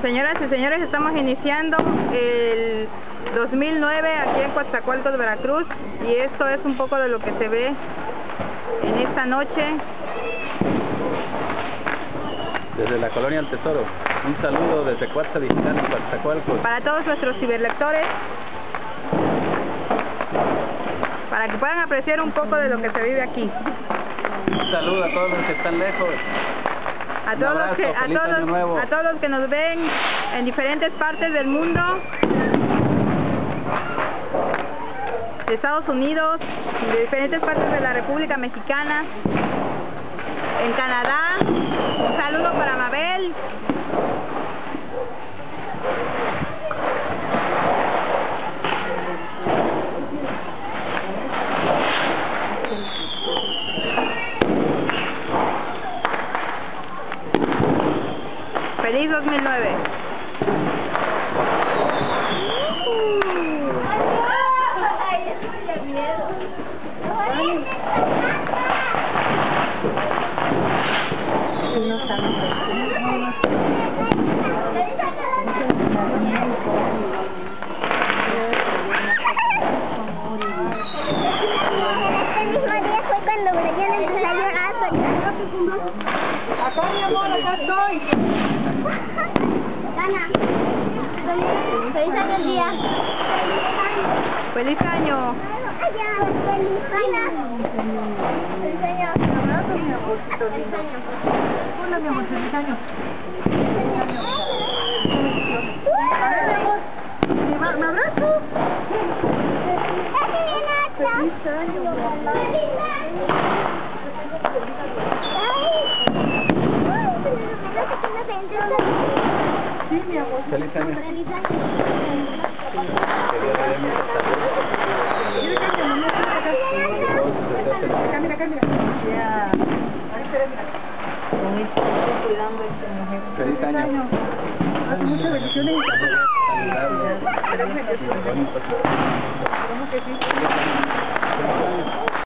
Señoras y señores, estamos iniciando el 2009 aquí en Coatzacoalcos, Veracruz, y esto es un poco de lo que se ve en esta noche. Desde la Colonia El Tesoro, un saludo desde Cuatza Digital en Coatzacoalcos. Para todos nuestros ciberlectores, para que puedan apreciar un poco de lo que se vive aquí. Un saludo a todos los que están lejos. A todos los que nos ven en diferentes partes del mundo, de Estados Unidos, de diferentes partes de la República Mexicana, en Canadá. Un saludo para Mabel. ¡Feliz 2009! Acá, mi amor, acá estoy. Gana. Feliz año, tía. ¡Feliz año! Feliz año. Feliz año. Hola, mi amor, feliz año. A ver, mi amor. ¿Me abrazo? Feliz año. Sí, mi amor. Feliz año. Feliz año. Que Dios le dé mucha salud. Mira, mira. Ya. Con esto estoy cuidando a esta mujer. Feliz año. Muchas bendiciones y salud. Saludable. Esperemos que sí. Bonito. Esperemos que sí.